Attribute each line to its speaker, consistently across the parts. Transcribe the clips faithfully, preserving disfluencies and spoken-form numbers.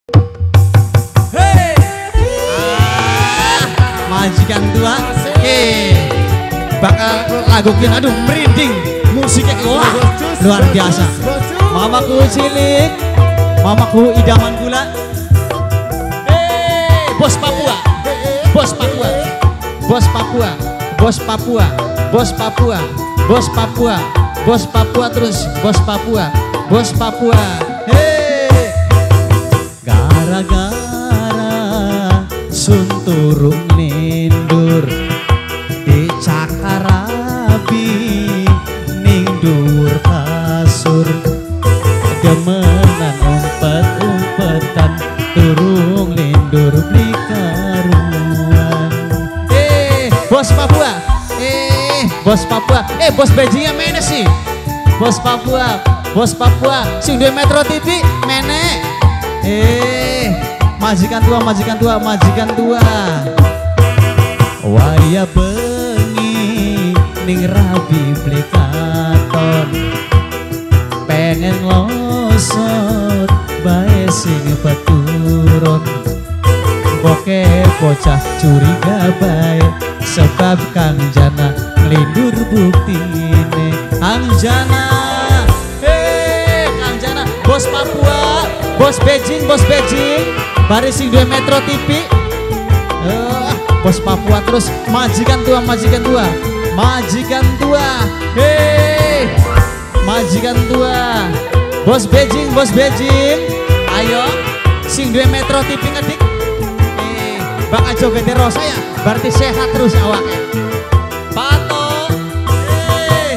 Speaker 1: Hei, ah, majikan tua, eh, bakal lagukin, aduh merinding, musiknya wah luar biasa. Mamaku cilik, mamaku idaman gula. Eh, bos Papua, bos Papua, bos Papua, bos Papua, bos Papua, bos Papua, bos Papua terus, bos Papua, bos Papua. Hei, gara-gara sun turung lindur di Cakarabi ning dhuwur kasur, demenan umpet-umpetan turung lindur beli karuan. Eh, bos Papua, eh, bos Papua, eh bos Beijingnya mana sih? Bos Papua, bos Papua, sing duwe Metro T V menek. Eh, majikan tua, majikan tua, majikan tua. Waya bengi ning rabi beli katon, pengen losot bae sing peturun. Boke bocah curiga bae sebab Kang Jana ngelindur buktine. Kang Jana, hei Kang Jana, bos Papua, bos Beijing, bos Beijing, baris sing duwe Metro T V. Uh, bos Papua terus majikan tua, majikan tua, majikan tua, hei majikan tua, bos Beijing, bos Beijing, ayo sing duwe Metro T V ngedik. Eh, bak aja gede rosa ya, berarti sehat terus awaknya. Pato, eh,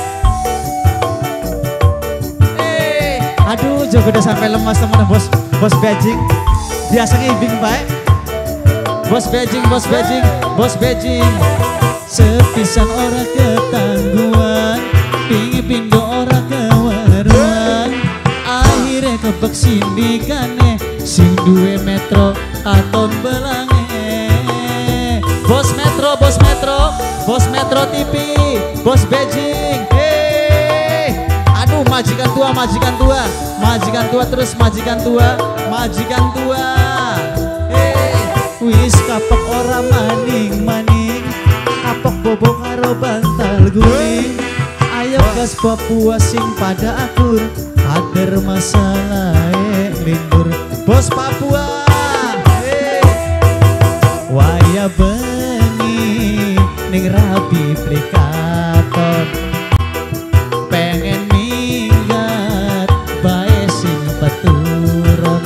Speaker 1: eh, aduh jogo udah sampai lemas temen bos, bos Beijing, biasa ngibing baik. Bos Beijing, bos Beijing, bos Beijing, sepisan ora ketangguhan, pingin pindo ora kewaruan, akhirnya kebek sindikane sing duwe Metro katon belange. Bos Metro, bos Metro, bos Metro T V, bos Beijing, hei, aduh majikan tua, majikan tua, majikan tua terus majikan tua, majikan tua. Wis kapok ora maning-maning, kapok bobo karo bantal guling. Ayo gas Papua sing pada akur, kader masalahe lindur. Bos Papua, hey. Waya bengi ning rabi beli katon, pengen minggat bae sing peturun.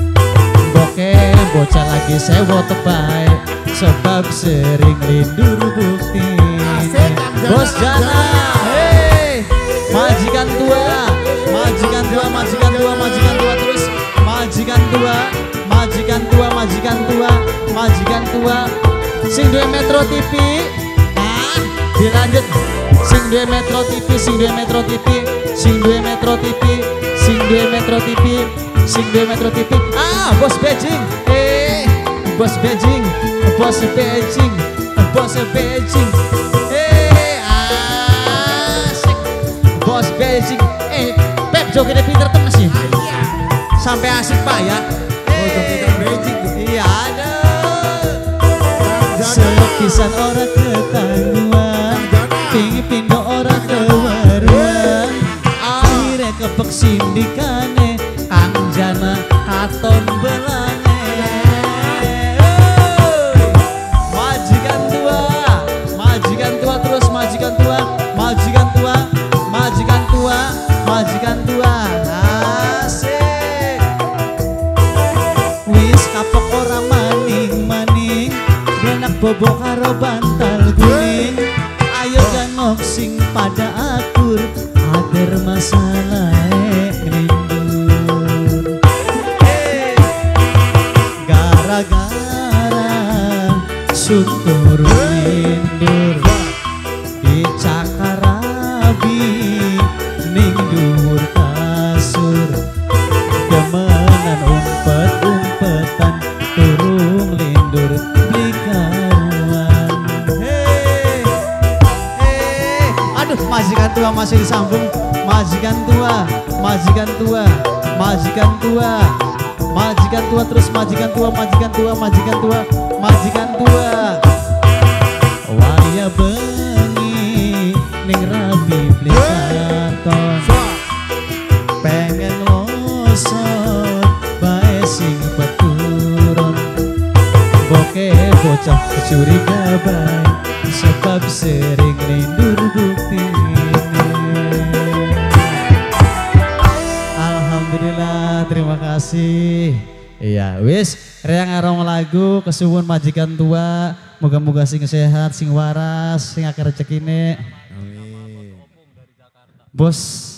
Speaker 1: Bocah lagi sewa tebai sebab sering lindur bukti. Bos Jana, hei majikan tua, majikan tua, majikan tua, majikan tua terus majikan tua, majikan tua, majikan tua, majikan tua, sing duwe Metro T V. Ah, dilanjut sing duwe Metro T V, sing duwe Metro T V, sing duwe Metro T V, sing duwe Metro T V, sing duwe Metro T V. Ah, bos Beijing, eh, bos Beijing, bos Beijing, bos Beijing, eh, asik, bos Beijing, eh, Pep jogetnya pinter temen sih, sampai asik pak ya, oh jogetnya Beijing, iya ada, sepisan orang ketangguhan, pingin pindo orang kewaruan, akhirnya kebek sindikane Kang Jana katon belange. Majikan tua, majikan tua terus majikan tua, majikan tua, majikan tua, majikan tua, asik. Wis kapok ora maning-maning, benak bobo karo bantal guling. Ayo jangok sing pada akur, agar masalah ngelindur. Hey, gara-gara sun turun lindur di Cakarabi ning dhuwur kasur, demenan umpet-umpetan turung lindur beli karuan. Hei, hei, aduh majikan tua masih disambung, majikan tua, majikan tua, majikan tua, majikan majikan tua, terus majikan tua, majikan tua, majikan tua, majikan tua. Waya bengi ning rabi plekaton, pengen losot bae sing peturun. Boke bocah curiga bae sebab sering rindu bukti. Alhamdulillah, terima kasih. Iya, wis reang arong lagu kesuwun majikan tua, moga-moga sing sehat, sing waras, sing akeh rezekine. Amin. Bos